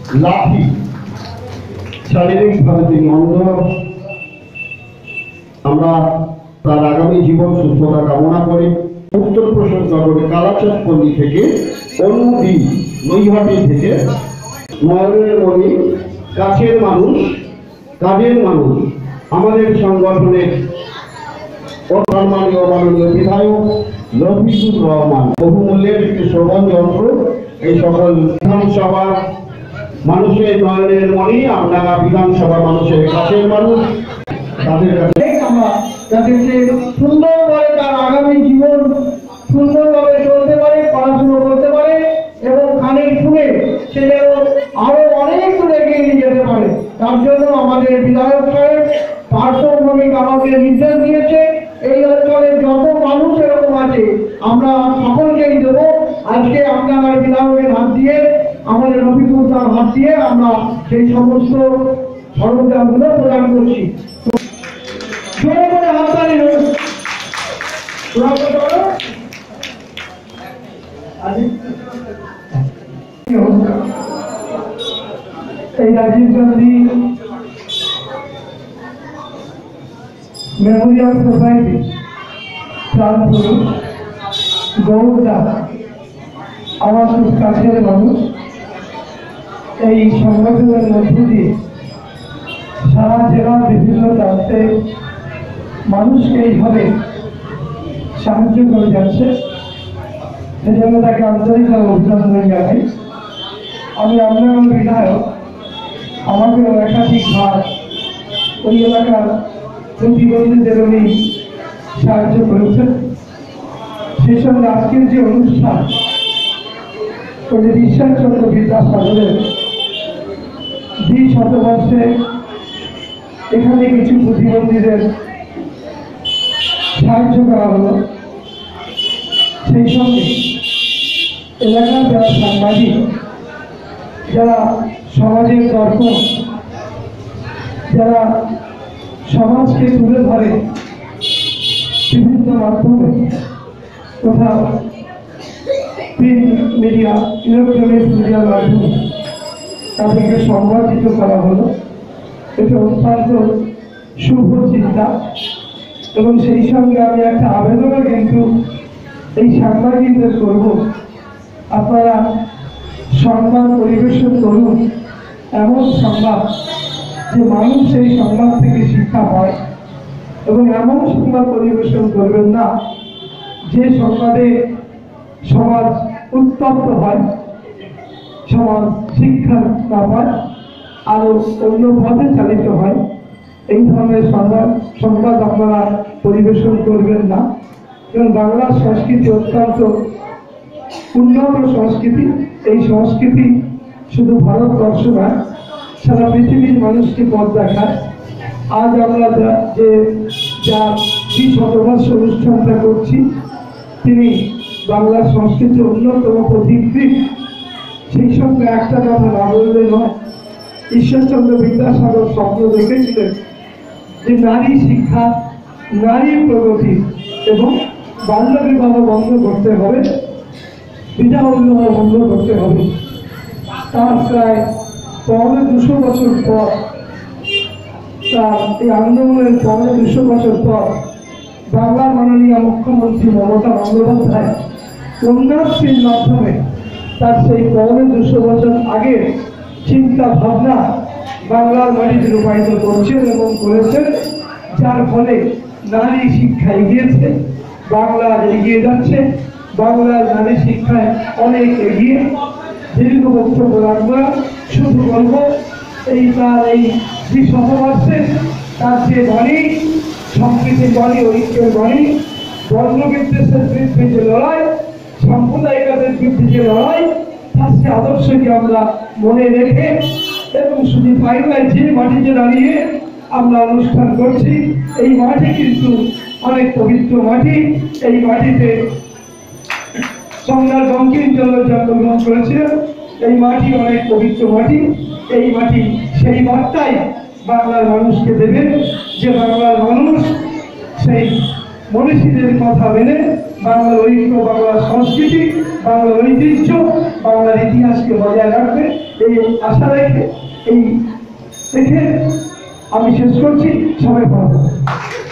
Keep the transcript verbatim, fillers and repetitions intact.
লাঠি, শারীরিকভাবে তিনি অন্ধ। আমরা তার আগামী জীবন সুস্থতা কামনা করি। উত্তর প্রশান্তনগরের কালাচাঁদপল্লী থেকে, অনুদি নৈহাটি থেকে, নয়নের মণি, কাছের মানুষ, কাজের মানুষ, আমাদের সংগঠনের সম্মানীয় মাননীয় বিধায়ক রফিকুর রহমান, বহুমূল্যের একটি শ্রবণ যন্ত্র। এই সকল বিধানসভা মানুষের নয়নের মণি, আপনারা বিধানসভা মানুষের কাছের মানুষ, তাদের কাছে আমরা যাদেরকে সুন্দরভাবে তার আগামী জীবন সুন্দরভাবে চলতে পারে, পড়াশুনো করতে পারে এবং কানে শুনে সে যেন আরো অনেক দূরে এগিয়ে নিয়ে যেতে পারে। তার জন্য আমাদের বিধায়ক সাহেব পার্শ্বভূমিক আমাকে নির্দেশ দিয়েছে। এই অঞ্চলের যত মানুষ এরকম আছে আমরা সকলকেই দেব। আজকে আপনার বিধায়কের হাত দিয়ে, আমাদের রফিকুল তার হাত দিয়ে আমরা সেই সমস্ত সরঞ্জামগুলো প্রদান করছি। জোরে করে হাততালি হোক। এই রাজীব গান্ধী মেমোরিয়াল সোসাইটি প্রাণপুর গৌরদা আমার খুব কাছের মানুষ। এই সংগঠনের মধ্য দিয়ে সারা জেলার বিভিন্ন প্রান্তে মানুষকে এইভাবে সাহায্য করে যাচ্ছে, সেজন্য তাকে আন্তরিকভাবে অভিনন্দন জানাই। আমি আপনার বিধায়ক, আমাকেও একাধিকবার ওই এলাকার প্রতিবন্ধীদের উনি সাহায্য করেছেন। সেই সঙ্গে আজকের যে অনুষ্ঠান, ওই যে ঈশ্বরচন্দ্র বিদ্যাসাগরের দ্বি শতবর্ষে এখানে কিছু প্রতিবন্ধীদের সাহায্য করা হলো। সেই সঙ্গে এলাকার যারা সাংবাদিক, যারা সমাজের দর্পণ, যারা সমাজকে তুলে ধরে বিভিন্ন মাধ্যমে, কোথাও প্রিন্ট মিডিয়া, ইলেকট্রনিক মিডিয়ার মাধ্যমে তাদেরকে সংগঠিত করা হলো। এটা অত্যন্ত শুভ চিন্তা। এবং সেই সঙ্গে আমি একটা আবেদনও কিন্তু এই সাংবাদিকদের করব, আপনারা সংবাদ পরিবেশন করুন এমন সংবাদ যে মানুষ সেই সংবাদ থেকে শিক্ষা পায়, এবং এমন সংবাদ পরিবেশন করবেন না যে সংবাদে সমাজ উত্তপ্ত হয়, সমাজ শিক্ষা না পায়, আরো অন্য পথে চালিত হয়। এই ধরনের সংবাদ সংবাদ আপনারা পরিবেশন করবেন না। এবং বাংলার সংস্কৃতি অত্যন্ত উন্নত সংস্কৃতি। এই সংস্কৃতি শুধু ভারতবর্ষ নয়, সারা পৃথিবীর মানুষকে পথ দেখায়। আজ আমরা যে যা দ্বি শতবর্ষ অনুষ্ঠানটা করছি, তিনি বাংলার সংস্কৃতির অন্যতম প্রতীকৃত। সেই সঙ্গে একটা কথা না বললে নয়, ঈশ্বরচন্দ্র বিদ্যাসাগর স্বপ্ন দেখেছিলেন যে নারী শিক্ষা, নারী প্রগতি এবং বাল্য বিবাহ বন্ধ করতে হবে, বিবাহ বিবাহ বন্ধ করতে হবে। তার প্রায় পনেরো দুশো বছর পর, তার এই আন্দোলনের পনেরো দুশো বছর পর বাংলার মাননীয় মুখ্যমন্ত্রী মমতা বন্দ্যোপাধ্যায় কন্যাশ্রীর মাধ্যমে তার সেই পনেরো দুশো বছর আগের চিন্তা ভাবনা বাংলার মাটিতে রূপায়িত করছেন এবং করেছেন, যার ফলে নারী শিক্ষা এগিয়েছে, বাংলা এগিয়ে যাচ্ছে। বাংলার নারী শিক্ষায় অনেক এগিয়ে। দীর্ঘ বক্তব্য রাখবো, শুধু বলবো এই তার এই দ্বি শতবর্ষে তার যে বাণী, সম্প্রীতির বাণী, ঐক্যের বাণী, বর্ণবিদ্বেষের বিরুদ্ধে যে লড়াই, সাম্প্রদায়িকতার বিরুদ্ধে যে লড়াই, তার সে আদর্শকে আমরা মনে রেখে এবং শুধু পাইলাই যে মাটিতে দাঁড়িয়ে আমরা অনুষ্ঠান করছি, এই মাটি কিন্তু অনেক পবিত্র মাটি। এই মাটিতে সম্রাট বঙ্কিমচন্দ্র জন্মগ্রহণ করেছিলেন। এই মাটি অনেক পবিত্র মাটি। এই মাটি সেই বার্তাই বাংলার মানুষকে দেবে যে বাংলার মানুষ সেই মনীষীদের কথা মেনে বাংলার ঐক্য, বাংলার সংস্কৃতি, বাংলার ঐতিহ্য, বাংলার ইতিহাসকে বজায় রাখবে। এই আশা রেখে এই রেখে আমি শেষ করছি। সবাই ভালো থাকবেন।